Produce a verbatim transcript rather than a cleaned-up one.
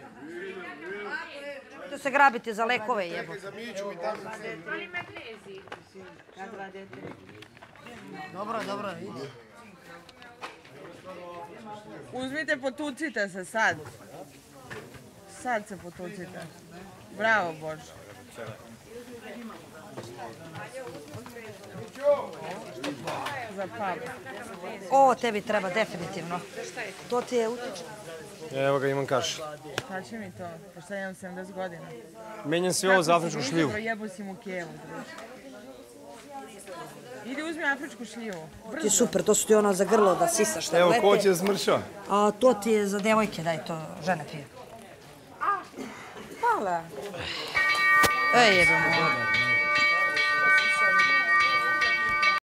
Da se grabite za lekove, jebo. Ali magnezij. Dobro, dobro, vidi. Uzmite, potucite se sad. Sad se potucite. Bravo, Bože. Za pabu. Ovo tebi treba definitivno. To ti je utiče. Evo ga, imam kaš. Šta će mi to? Pošto ja imam sedamdeset godina. Menjam si ovo za afričku šljivu. Jebo si mu kevu. Idi uzmi afričku šljivu. Ti je super, to su ti ono za grlo da sisaš tablete. Evo, ko će smršao? A to ti je za devojke, daj to, žene pije. Hvala. Ej, jebamo.